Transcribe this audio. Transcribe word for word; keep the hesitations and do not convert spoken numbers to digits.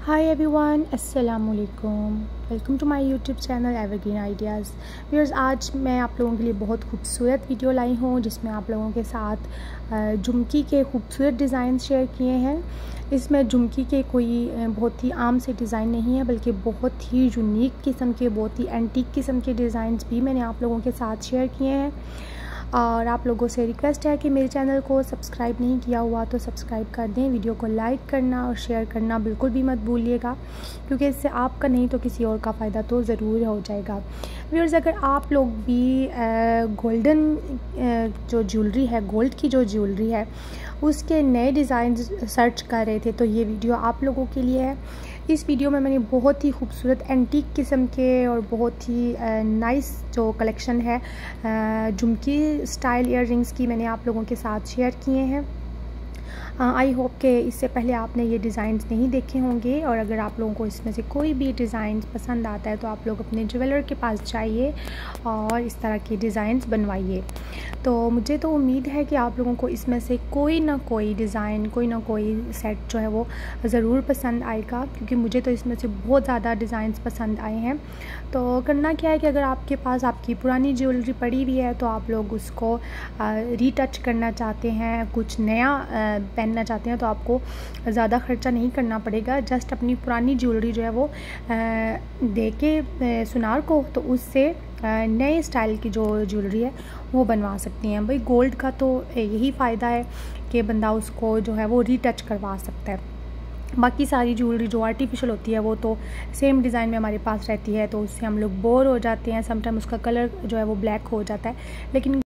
हाय everyone, अस्सलाम वालेकुम। Welcome to my YouTube channel evergreen ideas. Viewers, आज मैं आप लोगों के लिए बहुत खूबसूरत वीडियो लाई हूँ जिसमें आप लोगों के साथ झुमकी के खूबसूरत डिज़ाइन शेयर किए हैं। इसमें झुमकी के कोई बहुत ही आम से डिज़ाइन नहीं है, बल्कि बहुत ही यूनिक किस्म के, बहुत ही एंटीक किस्म के डिज़ाइंस भी मैंने आप लोगों के साथ शेयर किए हैं। और आप लोगों से रिक्वेस्ट है कि मेरे चैनल को सब्सक्राइब नहीं किया हुआ तो सब्सक्राइब कर दें। वीडियो को लाइक करना और शेयर करना बिल्कुल भी मत भूलिएगा, क्योंकि इससे आपका नहीं तो किसी और का फ़ायदा तो ज़रूर हो जाएगा। व्यूअर्स, अगर आप लोग भी गोल्डन जो ज्वेलरी है, गोल्ड की जो ज्वेलरी है, उसके नए डिज़ाइन सर्च कर रहे थे तो ये वीडियो आप लोगों के लिए है। इस वीडियो में मैंने बहुत ही खूबसूरत एंटीक किस्म के और बहुत ही नाइस जो कलेक्शन है झुमकी स्टाइल ईयर रिंग्स की मैंने आप लोगों के साथ शेयर किए हैं। आई होप कि इससे पहले आपने ये डिज़ाइंस नहीं देखे होंगे, और अगर आप लोगों को इसमें से कोई भी डिज़ाइन पसंद आता है तो आप लोग अपने ज्वेलर के पास जाइए और इस तरह के डिज़ाइंस बनवाइए। तो मुझे तो उम्मीद है कि आप लोगों को इसमें से कोई ना कोई डिज़ाइन, कोई ना कोई सेट जो है वो ज़रूर पसंद आएगा, क्योंकि मुझे तो इसमें से बहुत ज़्यादा डिज़ाइंस पसंद आए हैं। तो करना क्या है कि अगर आपके पास आपकी पुरानी ज्वेलरी पड़ी हुई है तो आप लोग उसको रीटच करना चाहते हैं, कुछ नया पहनना चाहते हैं, तो आपको ज़्यादा ख़र्चा नहीं करना पड़ेगा। जस्ट अपनी पुरानी ज्वेलरी जो है वो दे के सुनार को, तो उससे नए स्टाइल की जो ज्वेलरी है वो बनवा सकती हैं। भाई, गोल्ड का तो यही फ़ायदा है कि बंदा उसको जो है वो रीटच करवा सकता है। बाकी सारी ज्वेलरी जो आर्टिफिशियल होती है वो तो सेम डिज़ाइन में हमारे पास रहती है, तो उससे हम लोग बोर हो जाते हैं। समटाइम उसका कलर जो है वो ब्लैक हो जाता है। लेकिन